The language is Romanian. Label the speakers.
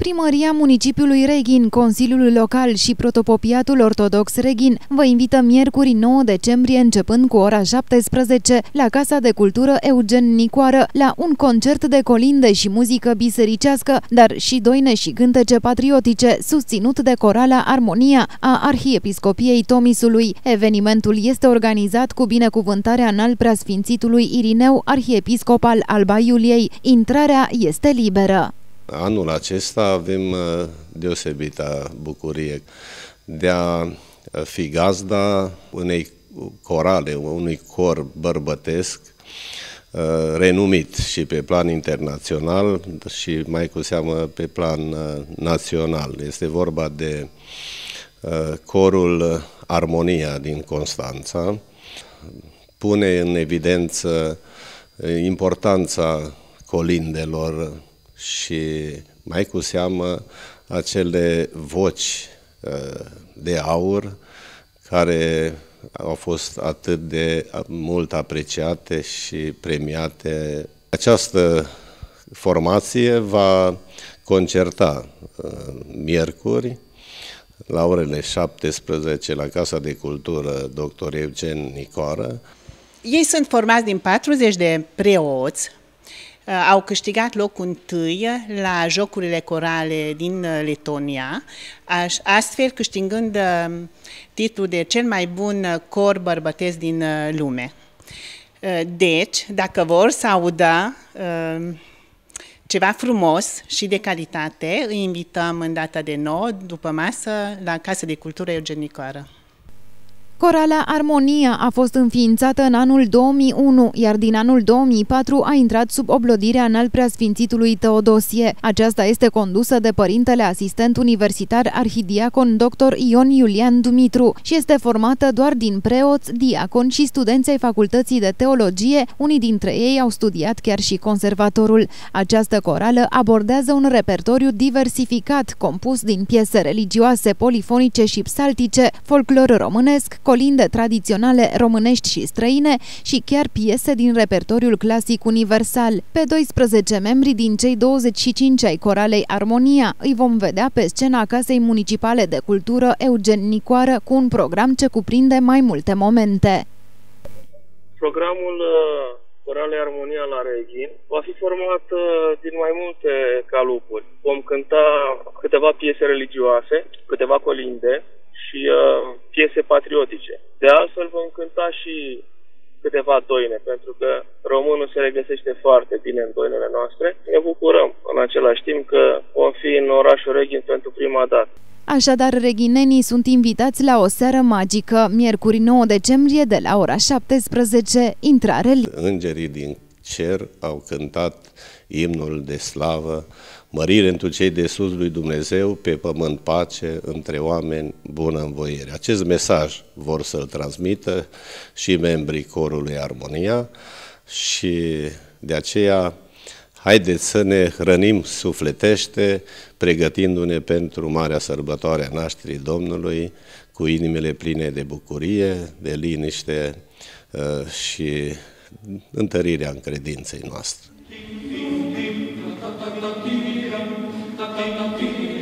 Speaker 1: Primăria municipiului Reghin, Consiliul Local și Protopopiatul Ortodox Reghin vă invită miercuri 9 decembrie începând cu ora 17 la Casa de Cultură Eugen Nicoară la un concert de colinde și muzică bisericească, dar și doine și cântece patriotice, susținut de Corala Armonia a Arhiepiscopiei Tomisului. Evenimentul este organizat cu binecuvântarea înalt preasfințitului Irineu, arhiepiscop al Alba Iuliei. Intrarea este liberă.
Speaker 2: Anul acesta avem deosebită bucurie de a fi gazda unei corale, unui cor bărbătesc renumit și pe plan internațional și mai cu seamă pe plan național. Este vorba de corul Armonia din Constanța. Pune în evidență importanța colindelor și mai cu seamă acele voci de aur care au fost atât de mult apreciate și premiate. Această formație va concerta miercuri la orele 17 la Casa de Cultură Dr. Eugen Nicoară.
Speaker 3: Ei sunt formați din 40 de preoți. Au câștigat locul întâi la Jocurile Corale din Letonia, astfel câștigând titlul de cel mai bun cor bărbătesc din lume. Deci, dacă vor să audă ceva frumos și de calitate, îi invităm în data de 9 după masă la Casa de Cultură Eugen Nicoară.
Speaker 1: Corala Armonia a fost înființată în anul 2001, iar din anul 2004 a intrat sub oblodirea înalt preasfințitului Teodosie. Aceasta este condusă de părintele asistent universitar arhidiacon dr. Ion Iulian Dumitru și este formată doar din preoți, diaconi și studenți ai Facultății de Teologie, unii dintre ei au studiat chiar și conservatorul. Această corală abordează un repertoriu diversificat, compus din piese religioase, polifonice și psaltice, folclor românesc, colinde tradiționale românești și străine și chiar piese din repertoriul clasic universal. Pe 12 membri din cei 25 ai Coralei Armonia îi vom vedea pe scena Casei Municipale de Cultură Eugen Nicoară cu un program ce cuprinde mai multe momente.
Speaker 4: Programul Coralei Armonia la Reghin va fi format din mai multe calupuri. Vom cânta câteva piese religioase, câteva colinde și piese patriotice. De altfel vom cânta și câteva doine, pentru că românul se regăsește foarte bine în doinele noastre. Ne bucurăm în același timp că vom fi în orașul Reghin pentru prima dată.
Speaker 1: Așadar, reghinenii sunt invitați la o seară magică, miercuri 9 decembrie de la ora 17, intrare liberă.
Speaker 2: Îngerii din cer au cântat imnul de slavă, mărire întru cei de sus lui Dumnezeu, pe pământ pace, între oameni bună învoire. Acest mesaj vor să-l transmită și membrii corului Armonia și de aceea haideți să ne hrănim sufletește, pregătindu-ne pentru marea sărbătoare a nașterii Domnului, cu inimile pline de bucurie, de liniște și întărirea în credinței noastre.